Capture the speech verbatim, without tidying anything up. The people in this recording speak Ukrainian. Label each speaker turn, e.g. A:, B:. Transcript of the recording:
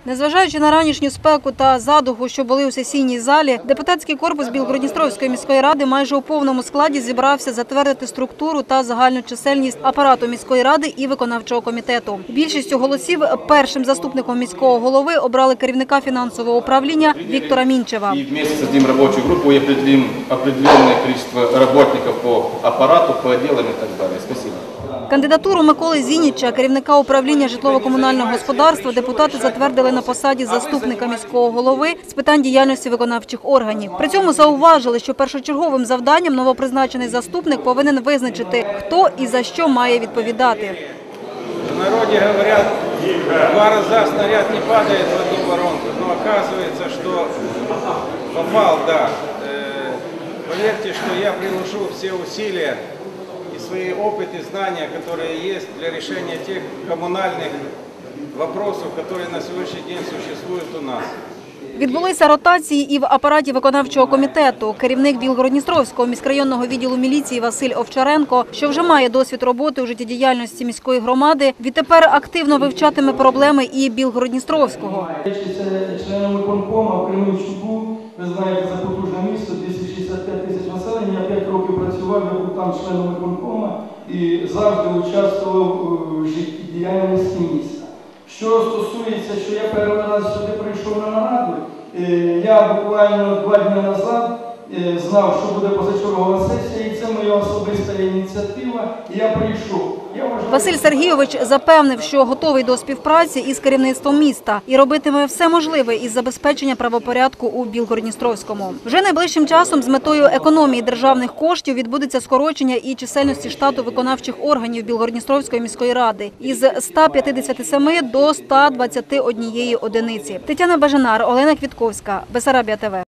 A: Незважаючи на ранішню спеку та задуху, що були у сесійній залі, депутатський корпус Білгород-Дністровської міської ради майже у повному складі зібрався затвердити структуру та загальну чисельність апарату міської ради і виконавчого комітету. Більшістю голосів першим заступником міського голови обрали керівника фінансового управління Віктора Мінчева.
B: І вместе создадим робочу групу і определим определенне кількість працівників по апарату, по відділам і так далі. Спасибо.
A: Кандидатуру Миколи Зініча, керівника управління житлово-комунального господарства, депутати затвердили на посаді заступника міського голови з питань діяльності виконавчих органів. При цьому зауважили, що першочерговим завданням новопризначений заступник повинен визначити, хто і за що має відповідати.
C: В народе говорят, два раза снаряд не падает в одну воронку, но оказывается, что попал, да. Поверьте, что я приложу все усилия и свои опыт и знания, которые есть для решения тех коммунальных вопросов, которые на сегодняшний день существуют у нас.
A: Відбулися ротації і в апараті виконавчого комітету. Керівник Білгород-Дністровського міськрайонного відділу міліції Василь Овчаренко, що вже має досвід роботи у життєдіяльності міської громади, відтепер активно вивчатиме проблеми і Білгород-Дністровського.
D: Членом виконкому в Кременчуку, ви знаєте, за потужне місто, двісті шістдесят п'ять тисяч населення, я п'ять років працював, я був там членом виконкому і завжди участвував у життєдіяльності міста. Що стосується, що я перший раз сюди прийшов на нараду, я буквально два дні назад знав, що буде позачергова сесія, і це моя особиста ініціатива, і я прийшов. Я вважаю...
A: Василь Сергійович запевнив, що готовий до співпраці із керівництвом міста і робитиме все можливе із забезпечення правопорядку у Білгород-Дністровському. Вже найближчим часом з метою економії державних коштів відбудеться скорочення і чисельності штату виконавчих органів Білгород-Дністровської міської ради із ста п'ятдесяти семи до ста двадцяти однієї одиниці. Тетяна Бажанар, Олена Квітковська, Бесарабія ТВ.